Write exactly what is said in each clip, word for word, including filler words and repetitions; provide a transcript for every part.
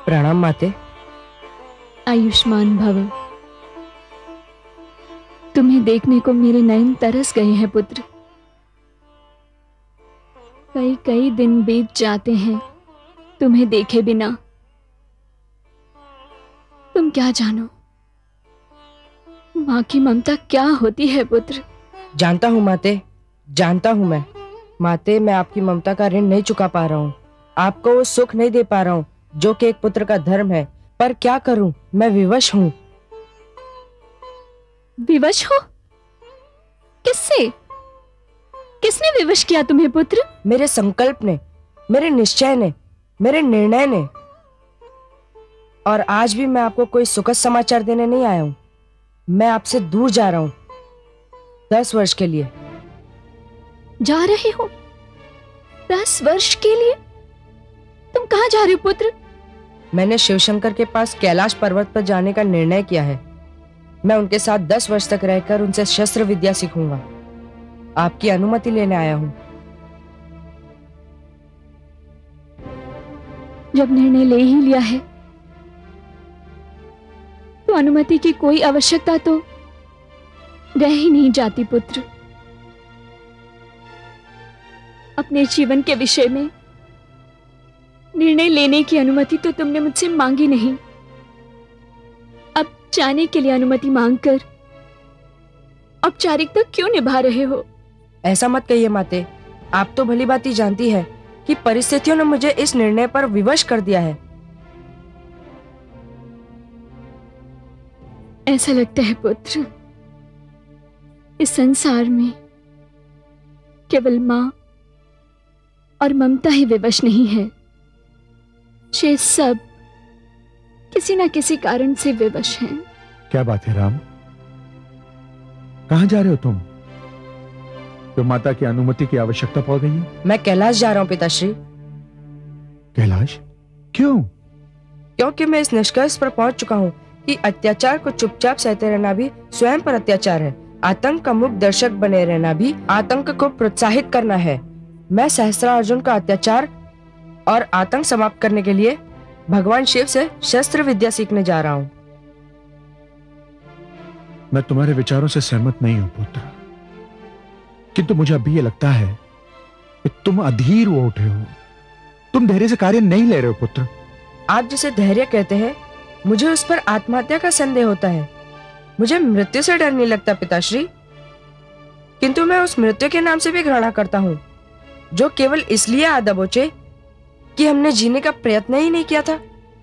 प्रणाम माते। आयुष्मान भव। तुम्हें देखने को मेरे नयन तरस गए हैं पुत्र। कई कई दिन बीत जाते हैं तुम्हें देखे बिना। तुम क्या जानो माँ की ममता क्या होती है पुत्र। जानता हूँ माते, जानता हूँ मैं। माते, मैं आपकी ममता का ऋण नहीं चुका पा रहा हूँ, आपको वो सुख नहीं दे पा रहा हूँ जो कि एक पुत्र का धर्म है। पर क्या करूं, मैं विवश हूं। विवश हो? किससे? किसने विवश किया तुम्हें पुत्र? मेरे संकल्प ने, मेरे निश्चय ने, मेरे निर्णय ने। और आज भी मैं आपको कोई सुखद समाचार देने नहीं आया हूं। मैं आपसे दूर जा रहा हूं, दस वर्ष के लिए। जा रहे हो? दस वर्ष के लिए? तुम कहां जा रहे हो पुत्र? मैंने शिवशंकर के पास कैलाश पर्वत पर जाने का निर्णय किया है। मैं उनके साथ दस वर्ष तक रहकर उनसे शस्त्र विद्या सीखूंगा। आपकी अनुमति लेने आया हूं। जब निर्णय ले ही लिया है तो अनुमति की कोई आवश्यकता तो रह ही नहीं जाती पुत्र। अपने जीवन के विषय में निर्णय लेने की अनुमति तो तुमने मुझसे मांगी नहीं। अब जाने के लिए अनुमति मांगकर औपचारिकता क्यों निभा रहे हो? ऐसा मत कहिए माते। आप तो भली भांति जानती है कि परिस्थितियों ने मुझे इस निर्णय पर विवश कर दिया है। ऐसा लगता है पुत्र, इस संसार में केवल मां और ममता ही विवश नहीं है। शेष सब किसी ना किसी कारण से विवश हैं। क्या बात है राम? कहां जा रहे हो तुम? तो माता की अनुमति की आवश्यकता पड़ गई है। मैं कैलाश जा रहा हूं पिताश्री। कैलाश? क्यों? क्योंकि मैं इस निष्कर्ष पर पहुंच चुका हूं कि अत्याचार को चुपचाप सहते रहना भी स्वयं पर अत्याचार है। आतंक का मुक्त दर्शक बने रहना भी आतंक को प्रोत्साहित करना है। मैं सहस्त्रार्जुन का अत्याचार और आतंक समाप्त करने के लिए भगवान शिव से शस्त्र विद्या सीखने जा रहा हूं। मैं तुम्हारे विचारों से सहमत नहीं हूं पुत्र, किंतु मुझे अभी यह लगता है कि तुम अधीर हो उठे हो। तुम धैर्य से कार्य नहीं ले रहे हो पुत्र। आप जिसे धैर्य कहते हैं, मुझे उस पर आत्महत्या का संदेह होता है। मुझे मृत्यु से डर नहीं लगता पिताश्री, किंतु मैं उस मृत्यु के नाम से भी घृणा करता हूं जो केवल इसलिए आ दबोचे कि हमने जीने का प्रयत्न ही नहीं किया था।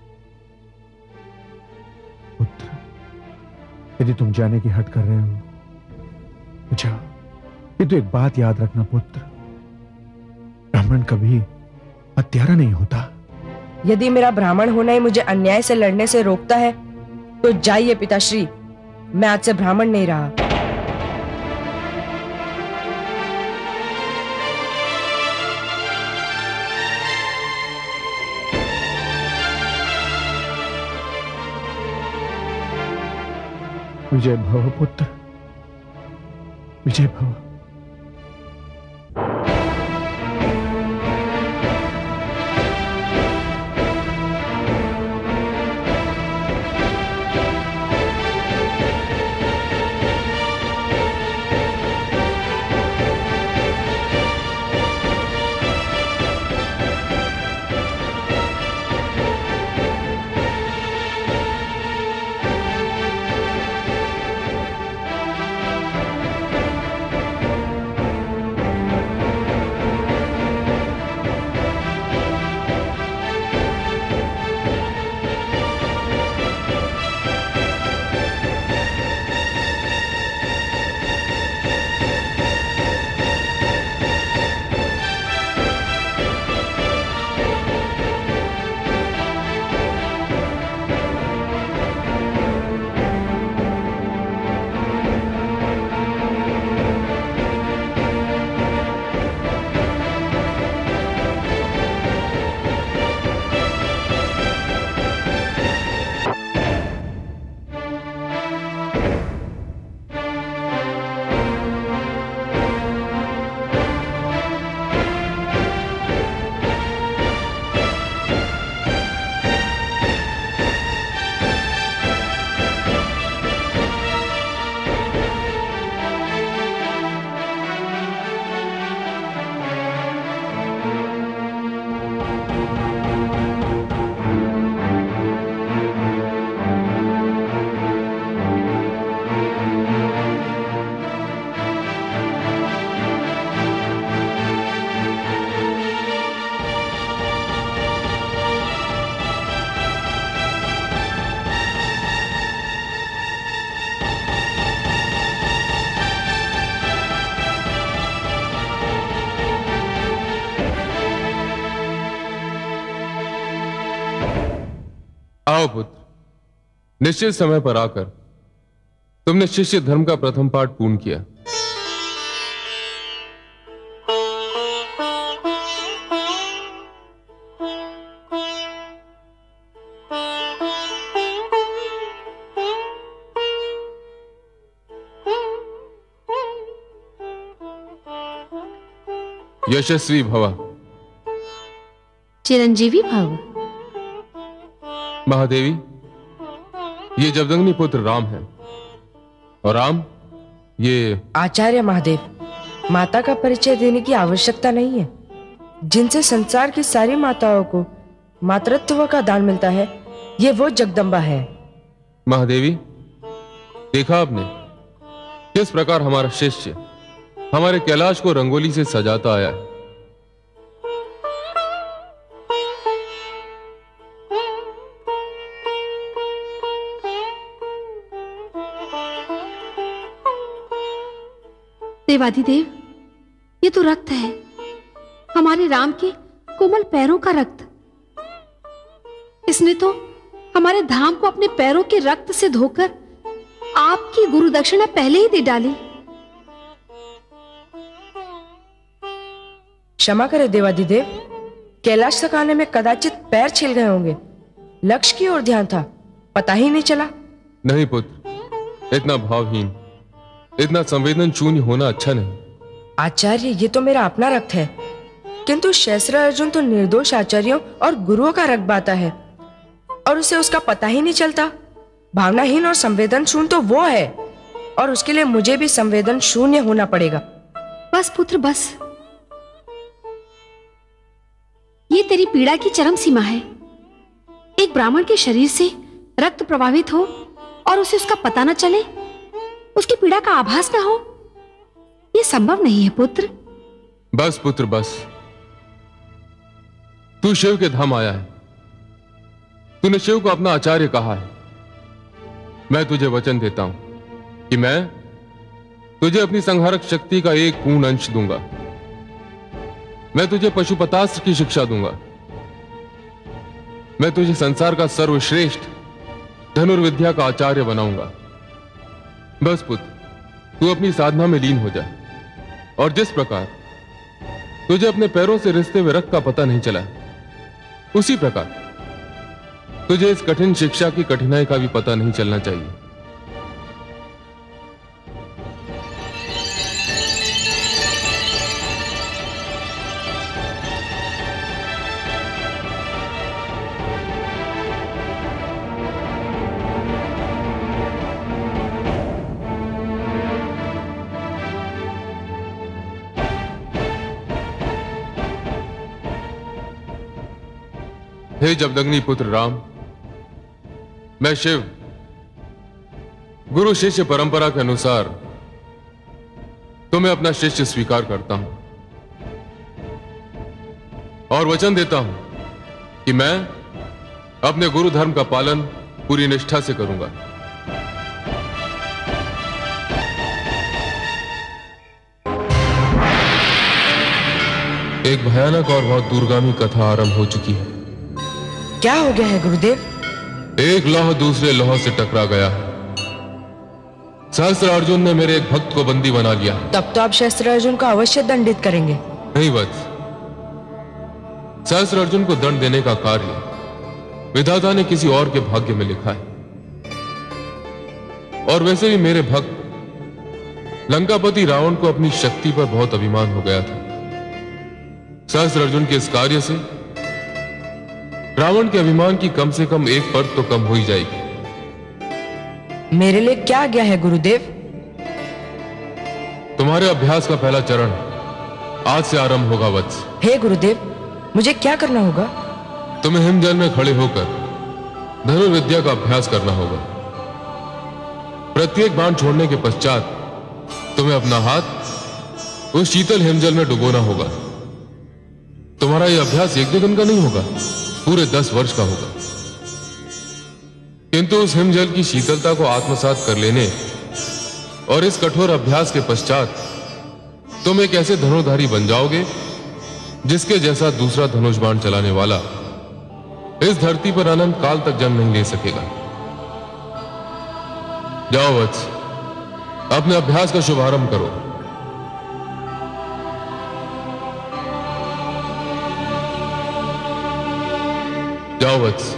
पुत्र, यदि तुम जाने की हट कर रहे हो तो जाओ, किंतु एक बात याद रखना पुत्र, ब्राह्मण कभी हत्यारा नहीं होता। यदि मेरा ब्राह्मण होना ही मुझे अन्याय से लड़ने से रोकता है तो जाइए पिताश्री, मैं आज से ब्राह्मण नहीं रहा। विजय भव पुत्र, विजय भव। जाओ पुत्र, निश्चित समय पर आकर तुमने शिष्य धर्म का प्रथम पाठ पूर्ण किया। यशस्वी भव। चिरंजीवी भव। महादेवी, ये जमदग्नि पुत्र राम है, और राम ये आचार्य महादेव, माता का परिचय देने की आवश्यकता नहीं है। जिनसे संसार की सारी माताओं को मातृत्व का दान मिलता है, ये वो जगदम्बा है। महादेवी, देखा आपने किस प्रकार हमारा शिष्य हमारे कैलाश को रंगोली से सजाता आया है। देवाधिदेव, ये तो रक्त है, हमारे राम के कोमल पैरों का रक्त। इसने तो हमारे धाम को अपने पैरों के रक्त से धोकर आपकी गुरु दक्षिणा पहले ही दे डाली। क्षमा करे देवाधिदेव, कैलाश तक आने में कदाचित पैर छिल गए होंगे। लक्ष्य की ओर ध्यान था, पता ही नहीं चला। नहीं पुत्र, इतना भावहीन, इतना संवेदन शून्य होना अच्छा नहीं। आचार्य, ये तो मेरा अपना रक्त है, किंतु शेषर अर्जुन तो निर्दोष आचार्यों और गुरुओं का रक्त बाता है, और उसे उसका पता ही नहीं चलता। भावनाहीन और संवेदन शून्य तो वो है, और उसके लिए मुझे भी संवेदन शून्य होना पड़ेगा। बस पुत्र बस, ये तेरी पीड़ा की चरम सीमा है। एक ब्राह्मण के शरीर से रक्त प्रवाहित हो और उसे उसका पता न चले, उसकी पीड़ा का आभास न हो, यह संभव नहीं है पुत्र। बस पुत्र बस, तू शिव के धाम आया है, तूने शिव को अपना आचार्य कहा है। मैं तुझे वचन देता हूं कि मैं तुझे अपनी संहारक शक्ति का एक पूर्ण अंश दूंगा। मैं तुझे पशुपतास्त्र की शिक्षा दूंगा। मैं तुझे संसार का सर्वश्रेष्ठ धनुर्विद्या का आचार्य बनाऊंगा। बस पुत्र, तू अपनी साधना में लीन हो जा, और जिस प्रकार तुझे अपने पैरों से रिसते हुए रक्त का पता नहीं चला, उसी प्रकार तुझे इस कठिन शिक्षा की कठिनाई का भी पता नहीं चलना चाहिए। हे जमदग्नि पुत्र राम, मैं शिव गुरु शिष्य परंपरा के अनुसार तुम्हें अपना शिष्य स्वीकार करता हूं, और वचन देता हूं कि मैं अपने गुरु धर्म का पालन पूरी निष्ठा से करूंगा। एक भयानक और बहुत दूरगामी कथा आरंभ हो चुकी है। क्या हो गया है गुरुदेव? एक लौह दूसरे लौह से टकरा गया है। सहस्त्र अर्जुन ने मेरे एक भक्त को बंदी बना लिया। तब तो आप सहस्त्र अर्जुन को अवश्य दंडित करेंगे। नहीं वत्स, सहस्त्र अर्जुन को दंड देने का कार्य विधाता ने किसी और के भाग्य में लिखा है। और वैसे भी मेरे भक्त लंकापति रावण को अपनी शक्ति पर बहुत अभिमान हो गया था। सहस्त्र अर्जुन के इस कार्य से रावण के अभिमान की कम से कम एक परत तो कम हो ही जाएगी। मेरे लिए क्या आज्ञा है गुरुदेव? तुम्हारे अभ्यास का पहला चरण आज से आरंभ होगा वत्स। हे गुरुदेव, मुझे क्या करना होगा? तुम्हें हिमजल में खड़े होकर धनुर्विद्या का अभ्यास करना होगा। प्रत्येक बाण छोड़ने के पश्चात तुम्हें अपना हाथ उस शीतल हिमजल में डुबोना होगा। तुम्हारा यह अभ्यास एक दो दिन का नहीं होगा, पूरे दस वर्ष का होगा। किंतु उस हिमजल की शीतलता को आत्मसात कर लेने और इस कठोर अभ्यास के पश्चात तुम एक ऐसे धनुर्धारी बन जाओगे जिसके जैसा दूसरा धनुष बाण चलाने वाला इस धरती पर अनंत काल तक जन्म नहीं ले सकेगा। जाओ वत्स, अपने अभ्यास का शुभारंभ करो। जाओ वत्स।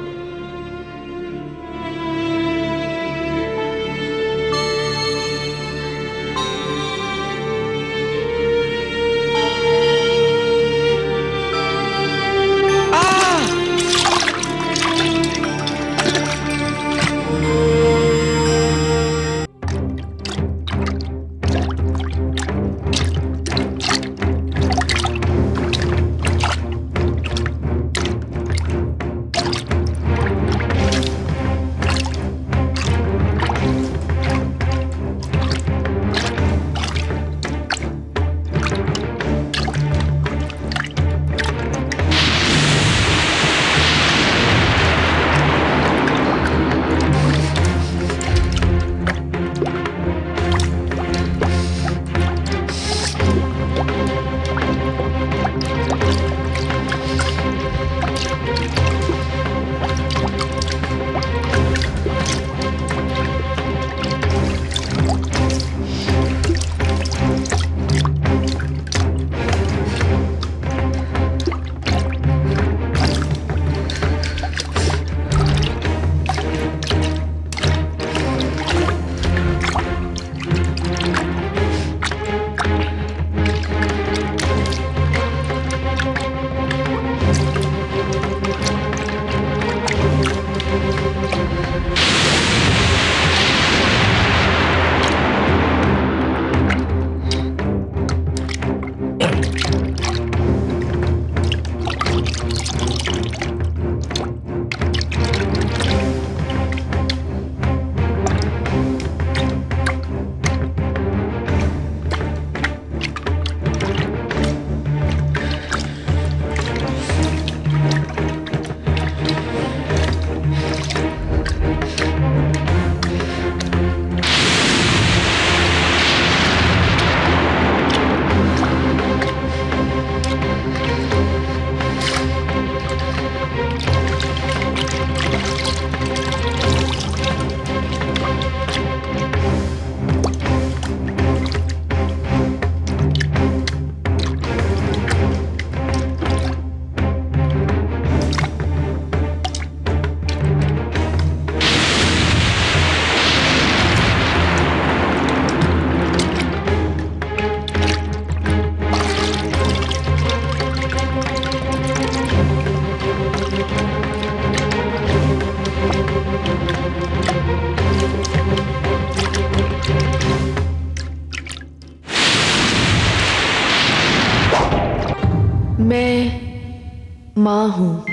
मैं माँ हूँ,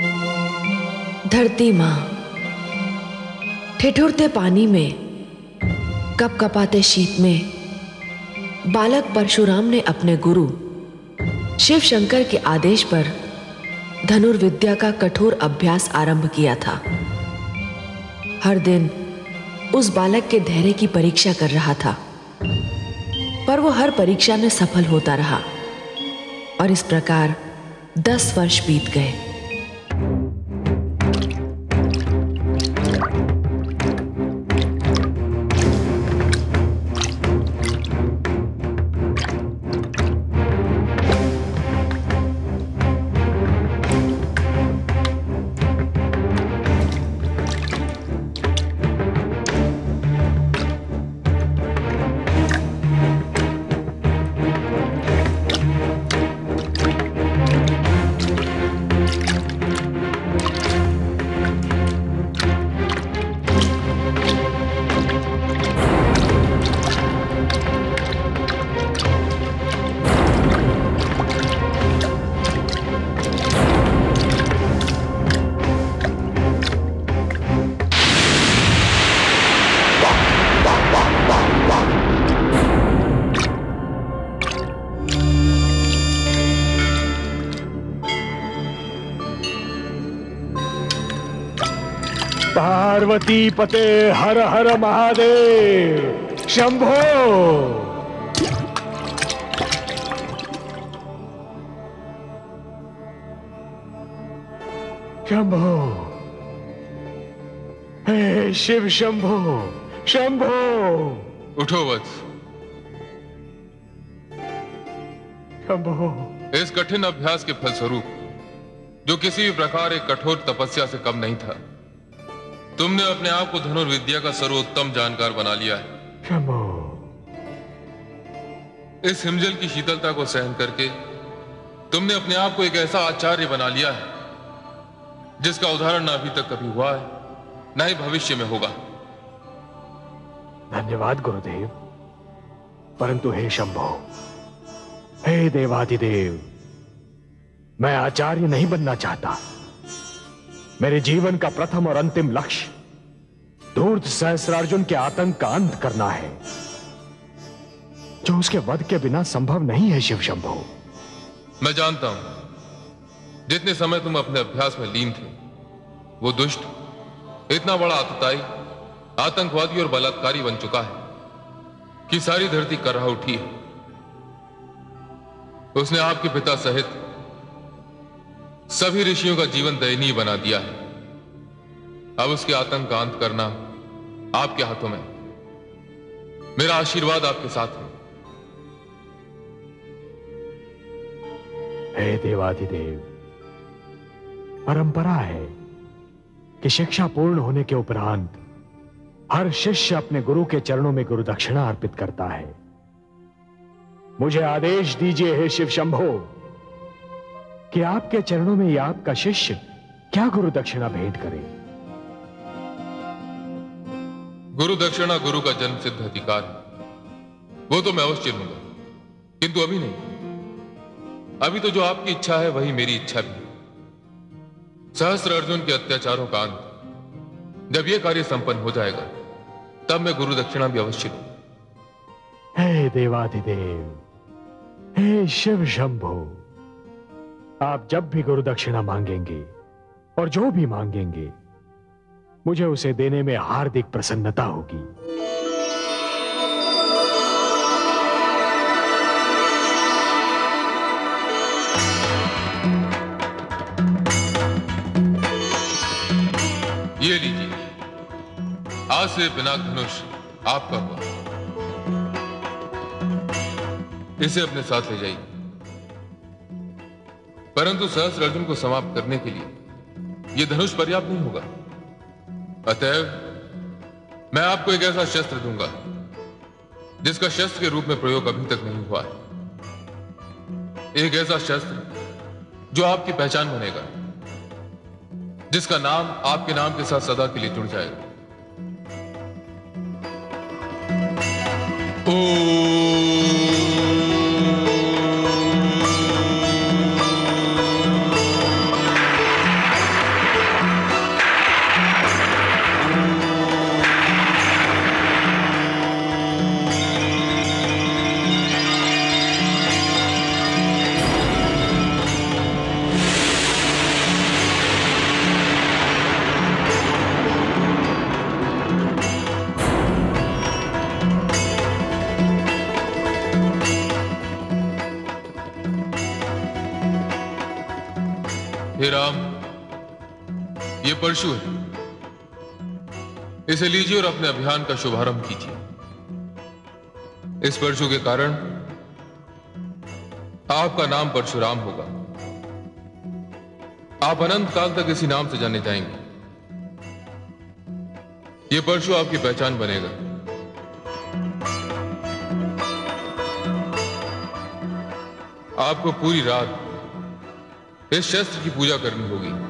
धरती माँ। ठिठुरते पानी में, कपकपाते शीत में बालक परशुराम ने अपने गुरु शिव शंकर के आदेश पर धनुर्विद्या का कठोर अभ्यास आरंभ किया था। हर दिन उस बालक के धैर्य की परीक्षा कर रहा था, पर वो हर परीक्षा में सफल होता रहा और इस प्रकार दस वर्ष बीत गए। पार्वती पते हर हर महादेव शंभो। शंभो, हे शिव शंभो, शंभो। उठो वत्स। शंभो। इस कठिन अभ्यास के फलस्वरूप, जो किसी भी प्रकार एक कठोर तपस्या से कम नहीं था, तुमने अपने आप को धनुर्विद्या का सर्वोत्तम जानकार बना लिया है। शंभो। इस हिमजल की शीतलता को सहन करके तुमने अपने आप को एक ऐसा आचार्य बना लिया है जिसका उदाहरण ना अभी तक कभी हुआ है, ना ही भविष्य में होगा। धन्यवाद गुरुदेव। परंतु हे शंभो, हे देवाधिदेव, मैं आचार्य नहीं बनना चाहता। मेरे जीवन का प्रथम और अंतिम लक्ष्य धूर्त सहस्रार्जुन के आतंक का अंत करना है, जो उसके वध के बिना संभव नहीं है। शिव शंभो। मैं जानता हूं, जितने समय तुम अपने अभ्यास में लीन थे, वो दुष्ट इतना बड़ा आतताई, आतंकवादी और बलात्कारी बन चुका है कि सारी धरती करहा उठी है। उसने आपके पिता सहित सभी ऋषियों का जीवन दयनीय बना दिया है। अब उसके आतंक का अंत करना आपके हाथों में। मेरा आशीर्वाद आपके साथ है। हे देवाधिदेव, परंपरा है कि शिक्षा पूर्ण होने के उपरांत हर शिष्य अपने गुरु के चरणों में गुरु दक्षिणा अर्पित करता है। मुझे आदेश दीजिए हे शिव शंभो कि आपके चरणों में यह आपका शिष्य क्या गुरु दक्षिणा भेंट करे। गुरु दक्षिणा गुरु का जन्म सिद्ध अधिकार है, वो तो मैं अवश्य लूंगा, किंतु अभी नहीं। अभी तो जो आपकी इच्छा है वही मेरी इच्छा भी है। सहस्त्र अर्जुन के अत्याचारों का अंत जब यह कार्य संपन्न हो जाएगा, तब मैं गुरु दक्षिणा भी अवश्य लूंगा। हे देवाधिदेव, हे शिव शंभो, आप जब भी गुरु दक्षिणा मांगेंगे और जो भी मांगेंगे, मुझे उसे देने में हार्दिक प्रसन्नता होगी। ये लीजिए, आज से पिनाक धनुष आपका हुआ। इसे अपने साथ ले जाइए। परंतु सहस्त्र अर्जुन को समाप्त करने के लिए यह धनुष पर्याप्त नहीं होगा। अतएव मैं आपको एक ऐसा शस्त्र दूंगा जिसका शस्त्र के रूप में प्रयोग अभी तक नहीं हुआ है। एक ऐसा शस्त्र जो आपकी पहचान बनेगा, जिसका नाम आपके नाम के साथ सदा के लिए जुड़ जाएगा। ओ हे राम, ये परशु है, इसे लीजिए और अपने अभियान का शुभारंभ कीजिए। इस परशु के कारण आपका नाम परशुराम होगा। आप अनंत काल तक इसी नाम से जाने जाएंगे। ये परशु आपकी पहचान बनेगा। आपको पूरी रात इस शस्त्र की पूजा करनी होगी।